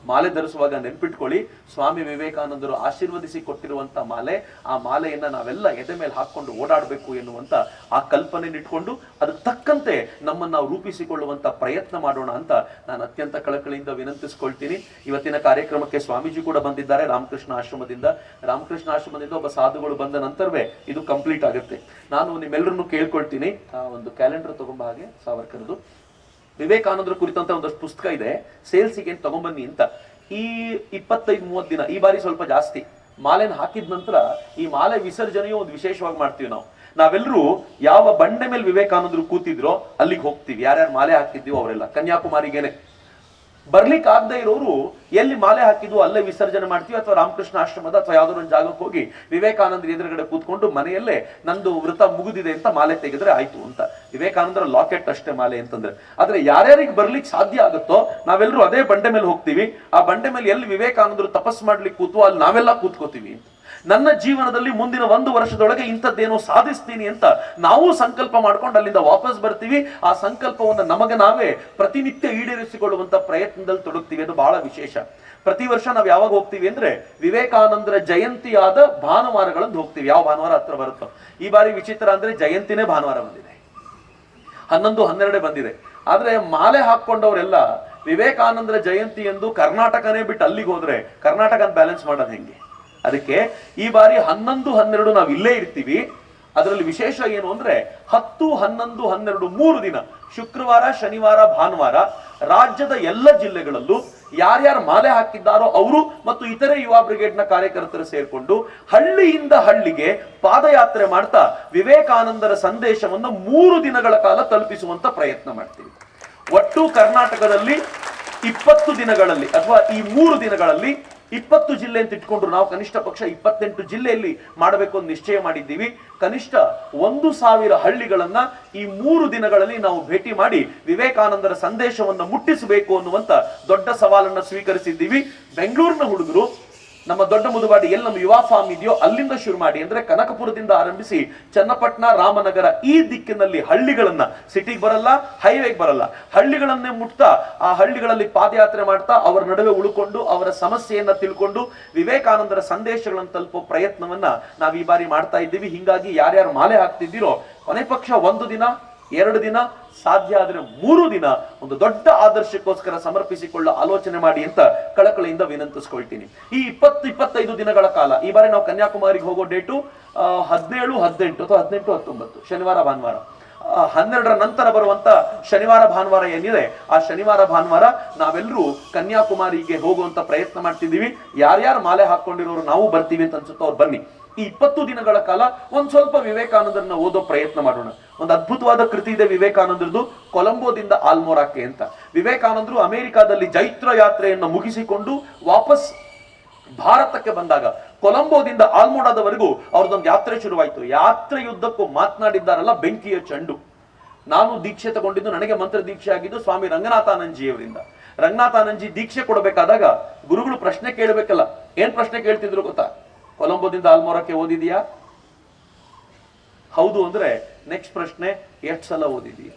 ಮಾಲೆ ಧರಿಸುವಾಗ ನೆನ್ಪಿಟ್ಕೊಳ್ಳಿ, ಸ್ವಾಮಿ ವಿವೇಕಾನಂದರು ಆಶೀರ್ವದಿಸಿ ಕೊಟ್ಟಿರುವಂತ ಮಾಲೆ, ಆ ಮಾಲೆಯನ್ನ ನಾವೆಲ್ಲ ಎದೆ ಮೇಲೆ ಹಾಕೊಂಡು ಓಡಾಡಬೇಕು ಎನ್ನುವಂತ ಆ ಕಲ್ಪನೆ ಇಟ್ಕೊಂಡು ಅದಕ್ಕೆ ತಕ್ಕಂತೆ ನಮ್ಮನ್ನು ನಾವು ರೂಪಿಸಿಕೊಳ್ಳುವಂತ ಪ್ರಯತ್ನ ಮಾಡೋಣ ಅಂತ ನಾನು ಅತ್ಯಂತ ಕಳಕಳಿಯಿಂದ ವಿನಂತಿಸ್ಕೊಳ್ತೀನಿ. ಇವತ್ತಿನ ಕಾರ್ಯಕ್ರಮಕ್ಕೆ ಸ್ವಾಮೀಜಿ ಕೂಡ ಬಂದಿದ್ದಾರೆ ರಾಮಕೃಷ್ಣ ಆಶ್ರಮದಿಂದ. ರಾಮಕೃಷ್ಣ ಆಶ್ರಮದಿಂದ ಒಬ್ಬ ಸಾಧುಗಳು ಬಂದ ನಂತರವೇ ಇದು ಕಂಪ್ಲೀಟ್ ಆಗುತ್ತೆ. ನಾನು ನಿಮ್ಮೆಲ್ಲರನ್ನು ಕೇಳ್ಕೊಳ್ತೀನಿ, ಒಂದು ಕ್ಯಾಲೆಂಡರ್ ತಗೊಂಬ ಹಾಗೆ ಸಾವರ್ಕರ್ದು. ವಿವೇಕಾನಂದರ ಕುರಿತಂತ ಒಂದಷ್ಟು ಪುಸ್ತಕ ಇದೆ, ಸೇಲ್ಸಿಗೆ ತಗೊಂಬನ್ನಿ ಅಂತ. ಈ 25-30 ದಿನ, ಈ ಬಾರಿ ಸ್ವಲ್ಪ ಜಾಸ್ತಿ ಮಾಲೆನ ಹಾಕಿದ ನಂತರ ಈ ಮಾಲೆ ವಿಸರ್ಜನೆಯು ಒಂದು ವಿಶೇಷವಾಗಿ ಮಾಡ್ತೀವಿ ನಾವೆಲ್ಲರೂ ಯಾವ ಬಂಡೆ ಮೇಲೆ ವಿವೇಕಾನಂದರು ಕೂತಿದ್ರೋ ಅಲ್ಲಿಗೆ ಹೋಗ್ತೀವಿ. ಯಾರ್ಯಾರು ಮಾಲೆ ಹಾಕಿದ್ದೀವೋ ಅವರೆಲ್ಲ ಕನ್ಯಾಕುಮಾರಿಗೇನೆ. ಬರ್ಲಿಕ್ಕೆ ಆಗದೆ ಇರೋರು ಎಲ್ಲಿ ಮಾಲೆ ಹಾಕಿದ್ವು ಅಲ್ಲೇ ವಿಸರ್ಜನೆ ಮಾಡ್ತೀವಿ, ಅಥವಾ ರಾಮಕೃಷ್ಣ ಆಶ್ರಮದ ಅಥವಾ ಯಾವ್ದಾದ್ರು ಒಂದು ಜಾಗಕ್ಕೆ ಹೋಗಿ ವಿವೇಕಾನಂದರ ಎದುರುಗಡೆ ಕೂತ್ಕೊಂಡು ಮನೆಯಲ್ಲೇ ನಂದು ವ್ರತ ಮುಗಿದಿದೆ ಅಂತ ಮಾಲೆ ತೆಗೆದ್ರೆ ಆಯ್ತು ಅಂತ. ವಿವೇಕಾನಂದರ ಲಾಕೆಟ್ ಅಷ್ಟೇ ಮಾಲೆ ಅಂತಂದ್ರೆ. ಆದ್ರೆ ಯಾರ್ಯಾರಿಗೆ ಬರ್ಲಿಕ್ಕೆ ಸಾಧ್ಯ ಆಗುತ್ತೋ ನಾವೆಲ್ಲರೂ ಅದೇ ಬಂಡೆ ಮೇಲೆ ಹೋಗ್ತೀವಿ. ಆ ಬಂಡೆ ಮೇಲೆ ಎಲ್ಲಿ ವಿವೇಕಾನಂದರು ತಪಸ್ ಮಾಡ್ಲಿಕ್ಕೆ ಕೂತು ಅಲ್ಲಿ ನಾವೆಲ್ಲ ಕೂತ್ಕೋತೀವಿ. ನನ್ನ ಜೀವನದಲ್ಲಿ ಮುಂದಿನ 1 ವರ್ಷದೊಳಗೆ ಇಂಥದ್ದೇನೋ ಸಾಧಿಸ್ತೀನಿ ಅಂತ ನಾವು ಸಂಕಲ್ಪ ಮಾಡ್ಕೊಂಡು ಅಲ್ಲಿಂದ ವಾಪಸ್ ಬರ್ತೀವಿ. ಆ ಸಂಕಲ್ಪವನ್ನು ನಮಗೆ ನಾವೇ ಪ್ರತಿನಿತ್ಯ ಈಡೇರಿಸಿಕೊಳ್ಳುವಂತ ಪ್ರಯತ್ನದಲ್ಲಿ ತೊಡಗ್ತೀವಿ. ಅದು ಬಹಳ ವಿಶೇಷ. ಪ್ರತಿ ವರ್ಷ ನಾವು ಯಾವಾಗ ಹೋಗ್ತೀವಿ ಅಂದ್ರೆ ವಿವೇಕಾನಂದರ ಜಯಂತಿಯಾದ ಭಾನುವಾರಗಳನ್ನು ಹೋಗ್ತೀವಿ. ಯಾವ ಭಾನುವಾರ ಹತ್ರ ಬರುತ್ತೋ. ಈ ಬಾರಿ ವಿಚಿತ್ರ ಅಂದ್ರೆ ಜಯಂತಿನೇ ಭಾನುವಾರ ಬಂದಿದೆ, 11-12 ಬಂದಿದೆ. ಆದ್ರೆ ಮಾಲೆ ಹಾಕೊಂಡವರೆಲ್ಲ ವಿವೇಕಾನಂದರ ಜಯಂತಿ ಎಂದು ಕರ್ನಾಟಕನೇ ಬಿಟ್ಟು ಅಲ್ಲಿಗೆ ಹೋದ್ರೆ ಕರ್ನಾಟಕ ಬ್ಯಾಲೆನ್ಸ್ ಮಾಡೋದು ಹೆಂಗೆ? ಅದಕ್ಕೆ ಈ ಬಾರಿ 11-12 ನಾವು ಇಲ್ಲೇ ಇರ್ತೀವಿ. ಅದರಲ್ಲಿ ವಿಶೇಷ ಏನು ಅಂದ್ರೆ 10, 11, 12 3 ದಿನ, ಶುಕ್ರವಾರ, ಶನಿವಾರ, ಭಾನುವಾರ ರಾಜ್ಯದ ಎಲ್ಲ ಜಿಲ್ಲೆಗಳಲ್ಲೂ ಯಾರ್ಯಾರು ಮಾಲೆ ಹಾಕಿದ್ದಾರೋ ಅವರು ಮತ್ತು ಇತರೆ ಯುವ ಬ್ರಿಗೇಡ್ನ ಕಾರ್ಯಕರ್ತರು ಸೇರ್ಕೊಂಡು ಹಳ್ಳಿಯಿಂದ ಹಳ್ಳಿಗೆ ಪಾದಯಾತ್ರೆ ಮಾಡ್ತಾ ವಿವೇಕಾನಂದರ ಸಂದೇಶವನ್ನು 3 ದಿನಗಳ ಕಾಲ ತಲುಪಿಸುವಂತ ಪ್ರಯತ್ನ ಮಾಡ್ತೀವಿ. ಒಟ್ಟು ಕರ್ನಾಟಕದಲ್ಲಿ 20 ದಿನಗಳಲ್ಲಿ ಅಥವಾ ಈ 3 ದಿನಗಳಲ್ಲಿ 20 ಜಿಲ್ಲೆ ಅಂತ ಇಟ್ಕೊಂಡ್ರು ನಾವು ಕನಿಷ್ಠ ಪಕ್ಷ 28 ಜಿಲ್ಲೆಯಲ್ಲಿ ಮಾಡಬೇಕು ಅಂತ ನಿಶ್ಚಯ ಮಾಡಿದ್ದೀವಿ. ಕನಿಷ್ಠ 1000 ಹಳ್ಳಿಗಳನ್ನ ಈ 3 ದಿನಗಳಲ್ಲಿ ನಾವು ಭೇಟಿ ಮಾಡಿ ವಿವೇಕಾನಂದರ ಸಂದೇಶವನ್ನು ಮುಟ್ಟಿಸಬೇಕು ಅನ್ನುವಂತ ದೊಡ್ಡ ಸವಾಲನ್ನ ಸ್ವೀಕರಿಸಿದ್ದೀವಿ. ಬೆಂಗಳೂರಿನ ಹುಡುಗರು ನಮ್ಮ ದೊಡ್ಡ ಮುದುವಾಡಿ ಎಲ್ಲಿ ನಮ್ಮ ಯುವ ಫಾರ್ಮ್ ಇದೆಯೋ ಅಲ್ಲಿಂದ ಶುರು ಮಾಡಿ, ಅಂದ್ರೆ ಕನಕಪುರದಿಂದ ಆರಂಭಿಸಿ ಚನ್ನಪಟ್ಟಣ, ರಾಮನಗರ ಈ ದಿಕ್ಕಿನಲ್ಲಿ ಹಳ್ಳಿಗಳನ್ನ, ಸಿಟಿಗೆ ಬರಲ್ಲ, ಹೈವೇಗೆ ಬರಲ್ಲ, ಹಳ್ಳಿಗಳನ್ನೇ ಮುಟ್ತಾ ಆ ಹಳ್ಳಿಗಳಲ್ಲಿ ಪಾದಯಾತ್ರೆ ಮಾಡ್ತಾ ಅವರ ನಡುವೆ ಉಳ್ಕೊಂಡು ಅವರ ಸಮಸ್ಯೆಯನ್ನ ತಿಳ್ಕೊಂಡು ವಿವೇಕಾನಂದರ ಸಂದೇಶಗಳನ್ನು ತಲುಪೋ ಪ್ರಯತ್ನವನ್ನ ನಾವು ಈ ಬಾರಿ ಮಾಡ್ತಾ ಇದ್ದೀವಿ. ಹಿಂಗಾಗಿ ಯಾರ್ಯಾರು ಮಾಲೆ ಹಾಕ್ತಿದ್ದೀರೋ ಕೊನೆ ಪಕ್ಷ 1 ದಿನ 2 ದಿನ, ಸಾಧ್ಯ ಆದ್ರೆ 3 ದಿನ ಒಂದು ದೊಡ್ಡ ಆದರ್ಶಕ್ಕೋಸ್ಕರ ಸಮರ್ಪಿಸಿಕೊಳ್ಳೋ ಆಲೋಚನೆ ಮಾಡಿ ಅಂತ ಕಳಕಳಿಯಿಂದ ವಿನಂತಿಸ್ಕೊಳ್ತೀನಿ. ಈ 20-25 ದಿನಗಳ ಕಾಲ, ಈ ಬಾರಿ ನಾವು ಕನ್ಯಾಕುಮಾರಿಗೆ ಹೋಗೋ ಡೇಟು 17, 18 ಅಥವಾ 18, 19 ಶನಿವಾರ ಭಾನುವಾರ. 12ರ ನಂತರ ಬರುವಂತ ಶನಿವಾರ ಭಾನುವಾರ ಏನಿದೆ ಆ ಶನಿವಾರ ಭಾನುವಾರ ನಾವೆಲ್ಲರೂ ಕನ್ಯಾಕುಮಾರಿಗೆ ಹೋಗುವಂತ ಪ್ರಯತ್ನ ಮಾಡ್ತಿದ್ದೀವಿ. ಯಾರ್ಯಾರು ಮಾಲೆ ಹಾಕೊಂಡಿರೋರು ನಾವು ಬರ್ತೀವಿ ಅಂತ ಅನ್ಸುತ್ತೋ ಅವ್ರು ಬನ್ನಿ. ಈ 20 ದಿನಗಳ ಕಾಲ ಒಂದ್ ಸ್ವಲ್ಪ ವಿವೇಕಾನಂದರನ್ನ ಓದೋ ಪ್ರಯತ್ನ ಮಾಡೋಣ. ಒಂದು ಅದ್ಭುತವಾದ ಕೃತಿ ಇದೆ ವಿವೇಕಾನಂದರದು, ಕೊಲಂಬೋದಿಂದ ಆಲ್ಮೋರಾಕ್ಕೆ ಅಂತ. ವಿವೇಕಾನಂದರು ಅಮೆರಿಕಾದಲ್ಲಿ ಜೈತ್ರ ಯಾತ್ರೆಯನ್ನು ಮುಗಿಸಿಕೊಂಡು ವಾಪಸ್ ಭಾರತಕ್ಕೆ ಬಂದಾಗ ಕೊಲಂಬೋದಿಂದ ಆಲ್ಮೋಡಾದವರೆಗೂ ಅವ್ರದ್ದೊಂದು ಯಾತ್ರೆ ಶುರುವಾಯಿತು. ಯಾತ್ರೆಯುದ್ದಕ್ಕೂ ಮಾತನಾಡಿದ್ದಾರಲ್ಲ ಬೆಂಕಿಯ ಚೆಂಡು. ನಾನು ದೀಕ್ಷೆ ತಗೊಂಡಿದ್ದು, ನನಗೆ ಮಂತ್ರ ದೀಕ್ಷೆ ಆಗಿದ್ದು ಸ್ವಾಮಿ ರಂಗನಾಥಾನಂದಜಿ ಅವರಿಂದ. ರಂಗನಾಥಾನಂದಜಿ ದೀಕ್ಷೆ ಕೊಡಬೇಕಾದಾಗ ಗುರುಗಳು ಪ್ರಶ್ನೆ ಕೇಳಬೇಕಲ್ಲ, ಏನ್ ಪ್ರಶ್ನೆ ಕೇಳ್ತಿದ್ರು ಗೊತ್ತಾ? ಕೊಲಂಬೋದಿಂದ ಆಲ್ಮೋರಾಕ್ಕೆ ಓದಿದೀಯಾ? ಹೌದು ಅಂದ್ರೆ ನೆಕ್ಸ್ಟ್ ಪ್ರಶ್ನೆ, ಎಷ್ಟು ಸಲ ಓದಿದೀಯಾ?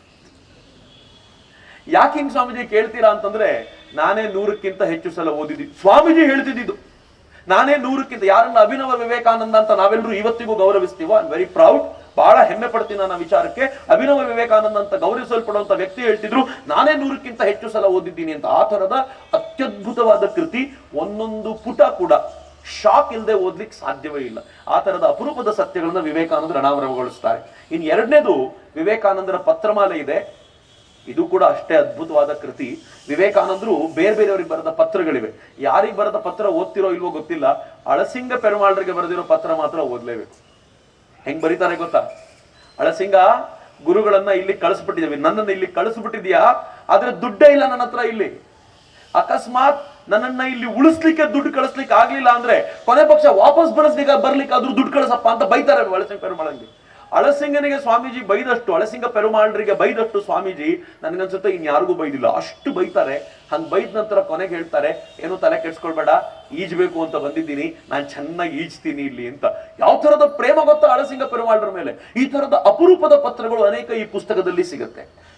ಯಾಕೆ ಹಿಂಗ್ ಸ್ವಾಮೀಜಿ ಕೇಳ್ತೀರಾ ಅಂತಂದ್ರೆ, ನಾನೇ 100ಕ್ಕಿಂತ ಹೆಚ್ಚು ಸಲ ಓದಿದ್ದೀನಿ. ಸ್ವಾಮೀಜಿ ಹೇಳ್ತಿದ್ದು ನಾನೇ 100ಕ್ಕಿಂತ. ಯಾರನ್ನ ಅಭಿನವ ವಿವೇಕಾನಂದ ಅಂತ ನಾವೆಲ್ಲರೂ ಇವತ್ತಿಗೂ ಗೌರವಿಸ್ತೀವೋ, ಐ ಆಮ್ ವೆರಿ ಪ್ರೌಡ್, ಬಹಳ ಹೆಮ್ಮೆ ಪಡ್ತೀನಿ ನನ್ನ ವಿಚಾರಕ್ಕೆ. ಅಭಿನವ ವಿವೇಕಾನಂದ ಅಂತ ಗೌರವಿಸಲ್ಪಡುವಂತ ವ್ಯಕ್ತಿ ಹೇಳ್ತಿದ್ರು ನಾನೇ 100ಕ್ಕಿಂತ ಹೆಚ್ಚು ಸಲ ಓದಿದ್ದೀನಿ ಅಂತ. ಆ ತರದ ಅತ್ಯದ್ಭುತವಾದ ಕೃತಿ, ಒಂದೊಂದು ಪುಟ ಕೂಡ ಶಾಕ್ ಇಲ್ಲದೆ ಓದ್ಲಿಕ್ಕೆ ಸಾಧ್ಯವೇ ಇಲ್ಲ. ಆ ತರದ ಅಪರೂಪದ ಸತ್ಯಗಳನ್ನ ವಿವೇಕಾನಂದರು ಅನಾವರಣಗೊಳಿಸ್ತಾರೆ. ಇನ್ನು ಎರಡನೇದು ವಿವೇಕಾನಂದರ ಪತ್ರಮಾಲೆ ಇದೆ. ಇದು ಕೂಡ ಅಷ್ಟೇ ಅದ್ಭುತವಾದ ಕೃತಿ. ವಿವೇಕಾನಂದರು ಬೇರೆ ಬೇರೆಯವರಿಗೆ ಬರೆದ ಪತ್ರಗಳಿವೆ. ಯಾರಿಗೆ ಬರೆದ ಪತ್ರ ಓದ್ತಿರೋ ಇಲ್ವೋ ಗೊತ್ತಿಲ್ಲ, ಅಳಸಿಂಗ ಪೆರುಮಾಳರಿಗೆ ಬರೆದಿರೋ ಪತ್ರ ಮಾತ್ರ ಓದ್ಲೇಬೇಕು. ಹೆಂಗ್ ಬರೀತಾರೆ ಗೊತ್ತಾ? ಅಳಸಿಂಗ, ಗುರುಗಳನ್ನ ಇಲ್ಲಿ ಕಳಿಸ್ಬಿಟ್ಟಿದ್ದೀವಿ, ನನ್ನನ್ನು ಇಲ್ಲಿ ಕಳಿಸ್ಬಿಟ್ಟಿದ್ಯಾ, ಆದ್ರೆ ದುಡ್ಡೇ ಇಲ್ಲ ನನ್ನ ಹತ್ರ. ಇಲ್ಲಿ ಅಕಸ್ಮಾತ್ ನನ್ನನ್ನ ಇಲ್ಲಿ ಉಳಿಸ್ಲಿಕ್ಕೆ ದುಡ್ಡು ಕಳಿಸ್ಲಿಕ್ಕೆ ಆಗ್ಲಿಲ್ಲ ಅಂದ್ರೆ ಕೊನೆ ಪಕ್ಷ ವಾಪಸ್ ಬರ್ಲಿಕ್ಕೆ ಆದ್ರೂ ದುಡ್ಡು ಕಳಿಸಪ್ಪ ಅಂತ ಬೈತಾರೆ ಅಳಸಿಂಗ ಪೆರುಮಾಳಂಗೆ. ಅಳಸಿಂಗನಿಗೆ ಸ್ವಾಮೀಜಿ ಬೈದಷ್ಟು, ಅಳಸಿಂಗ ಪೆರುಮಾಳರಿಗೆ ಬೈದಷ್ಟು ಸ್ವಾಮೀಜಿ ನನಗನ್ಸುತ್ತೆ ಇನ್ಯಾರಿಗೂ ಬೈದಿಲ್ಲ, ಅಷ್ಟು ಬೈತಾರೆ. ಹಂಗ್ ಬೈದ ನಂತರ ಕೊನೆಗೆ ಹೇಳ್ತಾರೆ, ಏನು ತಲೆ ಕೆಡ್ಸ್ಕೊಳ್ಬೇಡ, ಈಜ್ಬೇಕು ಅಂತ ಬಂದಿದ್ದೀನಿ, ನಾನು ಚೆನ್ನಾಗಿ ಈಜ್ತೀನಿ ಇಲ್ಲಿ ಅಂತ. ಯಾವ ತರದ ಪ್ರೇಮ ಗೊತ್ತಾ ಅಳಸಿಂಗ ಪೆರುಮಾಳರ ಮೇಲೆ? ಈ ತರದ ಅಪರೂಪದ ಪತ್ರಗಳು ಅನೇಕ ಈ ಪುಸ್ತಕದಲ್ಲಿ ಸಿಗುತ್ತೆ.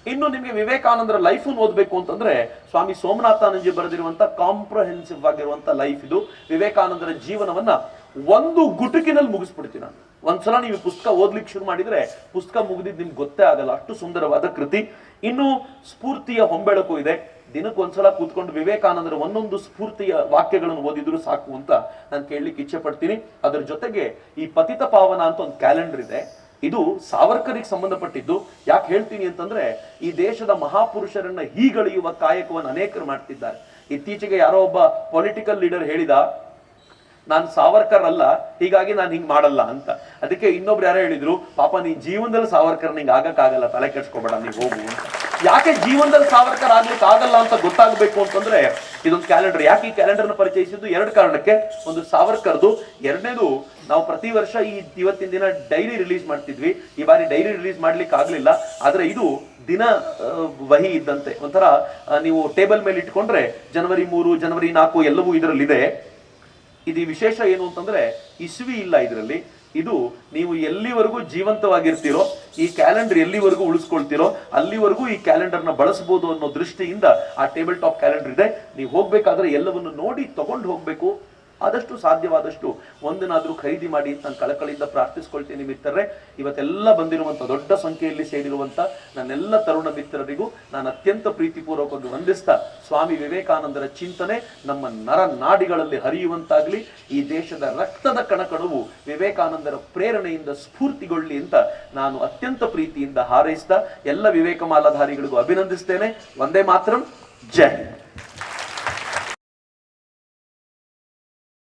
ಇನ್ನು ನಿಮಗೆ ವಿವೇಕಾನಂದರ ಲೈಫ್ ಓದಬೇಕು ಅಂತಂದ್ರೆ ಸ್ವಾಮಿ ಸೋಮನಾಥಾನಂದಜಿ ಬರೆದಿರುವಂತ ಕಾಂಪ್ರಹೆನ್ಸಿವ್ ಆಗಿರುವಂತ ಲೈಫ್ ಇದು. ವಿವೇಕಾನಂದರ ಜೀವನವನ್ನ ಒಂದು ಗುಟುಕಿನಲ್ಲಿ ಮುಗಿಸ್ಬಿಡ್ತೀನಿ ನಾನು. ಒಂದ್ಸಲ ನೀವು ಪುಸ್ತಕ ಓದ್ಲಿಕ್ಕೆ ಶುರು ಮಾಡಿದ್ರೆ ಪುಸ್ತಕ ಮುಗಿದಿದ್ದು ನಿಮ್ಗೆ ಗೊತ್ತೇ ಆಗಲ್ಲ, ಅಷ್ಟು ಸುಂದರವಾದ ಕೃತಿ. ಇನ್ನು ಸ್ಫೂರ್ತಿಯ ಹೊಂಬೆಳಕು ಇದೆ. ದಿನಕ್ಕೆ ಒಂದ್ಸಲ ಕೂತ್ಕೊಂಡು ವಿವೇಕಾನಂದರ ಒಂದೊಂದು ಸ್ಫೂರ್ತಿಯ ವಾಕ್ಯಗಳನ್ನು ಓದಿದ್ರು ಸಾಕು ಅಂತ ನಾನು ಕೇಳಲಿಕ್ಕೆ ಇಚ್ಛೆ ಪಡ್ತೀನಿ. ಅದರ ಜೊತೆಗೆ ಈ ಪತಿತ ಪಾವನ ಅಂತ ಒಂದು ಕ್ಯಾಲೆಂಡರ್ ಇದೆ. ಇದು ಸಾವರ್ಕರಿಗೆ ಸಂಬಂಧಪಟ್ಟಿದ್ದು. ಯಾಕೆ ಹೇಳ್ತೀನಿ ಅಂತಂದ್ರೆ ಈ ದೇಶದ ಮಹಾಪುರುಷರನ್ನ ಹೀಗಳೆಯುವ ಕಾಯಕವನ್ನು ಅನೇಕರು ಮಾಡ್ತಿದ್ದಾರೆ. ಇತ್ತೀಚೆಗೆ ಯಾರೋ ಒಬ್ಬ ಪೊಲಿಟಿಕಲ್ ಲೀಡರ್ ಹೇಳಿದ, ನಾನು ಸಾವರ್ಕರ್ ಅಲ್ಲ, ಹೀಗಾಗಿ ನಾನು ಹಿಂಗ್ ಮಾಡಲ್ಲ ಅಂತ. ಅದಕ್ಕೆ ಇನ್ನೊಬ್ರು ಯಾರೋ ಹೇಳಿದ್ರು, ಪಾಪ ನೀ ಜೀವನದಲ್ಲಿ ಸಾವರ್ಕರ್ ನಿಂಗೆ ಆಗಕ್ಕಾಗಲ್ಲ, ತಲೆ ಕೆಡ್ಸ್ಕೊಬೇಡ, ನೀವು ಹೋಗು ಅಂತ. ಯಾಕೆ ಜೀವನದಲ್ಲಿ ಸಾವರ್ಕರ್ ಆಗ್ಲಿಕ್ಕೆ ಆಗಲ್ಲ ಅಂತ ಗೊತ್ತಾಗಬೇಕು ಅಂತಂದ್ರೆ ಇದೊಂದು ಕ್ಯಾಲೆಂಡರ್. ಯಾಕೆ ಈ ಕ್ಯಾಲೆಂಡರ್ನ ಪರಿಚಯಿಸಿದ್ದು? 2 ಕಾರಣಕ್ಕೆ. ಒಂದು ಸಾವರ್ಕರ್ದು, ಎರಡನೇದು ನಾವು ಪ್ರತಿ ವರ್ಷ ಇವತ್ತಿನ ದಿನ ಡೈರಿ ರಿಲೀಸ್ ಮಾಡ್ತಿದ್ವಿ. ಈ ಬಾರಿ ಡೈರಿ ರಿಲೀಸ್ ಮಾಡ್ಲಿಕ್ಕೆ ಆಗ್ಲಿಲ್ಲ. ಆದ್ರೆ ಇದು ದಿನ ವಹಿ ಇದ್ದಂತೆ, ಒಂಥರ ನೀವು ಟೇಬಲ್ ಮೇಲೆ ಇಟ್ಕೊಂಡ್ರೆ ಜನವರಿ 3, ಜನವರಿ 4 ಎಲ್ಲವೂ ಇದರಲ್ಲಿದೆ. ಇದು ವಿಶೇಷ ಏನು ಅಂತಂದ್ರೆ ಇಸ್ವಿ ಇಲ್ಲ ಇದರಲ್ಲಿ. ಇದು ನೀವು ಎಲ್ಲಿವರೆಗೂ ಜೀವಂತವಾಗಿರ್ತೀರೋ, ಈ ಕ್ಯಾಲೆಂಡರ್ ಎಲ್ಲಿವರೆಗೂ ಉಳಿಸ್ಕೊಳ್ತೀರೋ ಅಲ್ಲಿವರೆಗೂ ಈ ಕ್ಯಾಲೆಂಡರ್ನ ಬಳಸಬಹುದು ಅನ್ನೋ ದೃಷ್ಟಿಯಿಂದ ಆ ಟೇಬಲ್ ಟಾಪ್ ಕ್ಯಾಲೆಂಡರ್ ಇದೆ. ನೀವು ಹೋಗ್ಬೇಕಾದ್ರೆ ಎಲ್ಲವನ್ನು ನೋಡಿ ತಗೊಂಡು ಹೋಗ್ಬೇಕು. ಆದಷ್ಟು ಸಾಧ್ಯವಾದಷ್ಟು ಒಂದನ್ನಾದ್ರೂ ಖರೀದಿ ಮಾಡಿ ಅಂತ ನಾನು ಕಳಕಳಿಯಿಂದ ಪ್ರಾರ್ಥಿಸ್ಕೊಳ್ತೀನಿ. ಮಿತ್ರರೇ, ಇವತ್ತೆಲ್ಲ ಬಂದಿರುವಂತ ದೊಡ್ಡ ಸಂಖ್ಯೆಯಲ್ಲಿ ಸೇರಿರುವಂತ ನನ್ನೆಲ್ಲ ತರುಣ ಮಿತ್ರರಿಗೂ ನಾನು ಅತ್ಯಂತ ಪ್ರೀತಿಪೂರ್ವಕವಾಗಿ ವಂದಿಸ್ತಾ, ಸ್ವಾಮಿ ವಿವೇಕಾನಂದರ ಚಿಂತನೆ ನಮ್ಮ ನರ ನಾಡಿಗಳಲ್ಲಿ ಹರಿಯುವಂತಾಗ್ಲಿ, ಈ ದೇಶದ ರಕ್ತದ ಕಣಕಣವು ವಿವೇಕಾನಂದರ ಪ್ರೇರಣೆಯಿಂದ ಸ್ಫೂರ್ತಿಗೊಳ್ಳಿ ಅಂತ ನಾನು ಅತ್ಯಂತ ಪ್ರೀತಿಯಿಂದ ಹಾರೈಸ್ತಾ ಎಲ್ಲ ವಿವೇಕ ಮಾಲಾಧಾರಿಗಳಿಗೂ ಅಭಿನಂದಿಸ್ತೇನೆ. ವಂದೇ ಮಾತರಂ. ಜೈ ಹಿಂದ್.